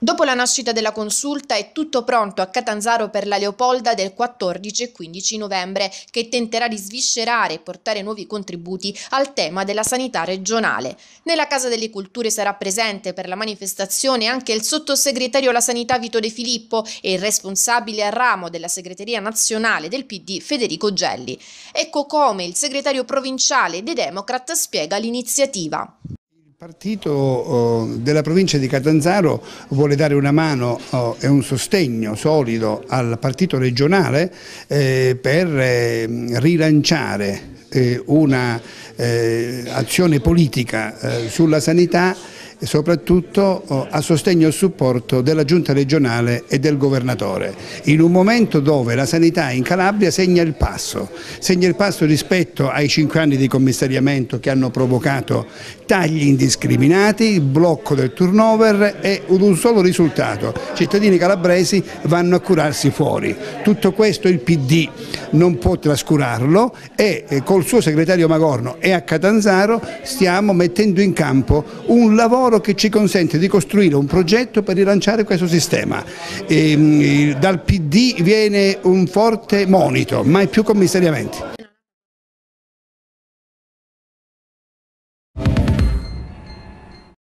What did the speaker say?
Dopo la nascita della consulta è tutto pronto a Catanzaro per la Leopolda del 14 e 15 novembre, che tenterà di sviscerare e portare nuovi contributi al tema della sanità regionale. Nella Casa delle Culture sarà presente per la manifestazione anche il sottosegretario alla sanità Vito De Filippo e il responsabile a ramo della segreteria nazionale del PD Federico Gelli. Ecco come il segretario provinciale dei Democrat spiega l'iniziativa. Il partito della provincia di Catanzaro vuole dare una mano e un sostegno solido al partito regionale per rilanciare una azione politica sulla sanità, soprattutto a sostegno e a supporto della giunta regionale e del governatore, in un momento dove la sanità in Calabria segna il passo rispetto ai 5 anni di commissariamento che hanno provocato tagli indiscriminati, il blocco del turnover e un solo risultato: cittadini calabresi vanno a curarsi fuori. Tutto questo il PD non può trascurarlo e col suo segretario Magorno e a Catanzaro stiamo mettendo in campo un lavoro che ci consente di costruire un progetto per rilanciare questo sistema. Dal PD viene un forte monito, mai più commissariamenti.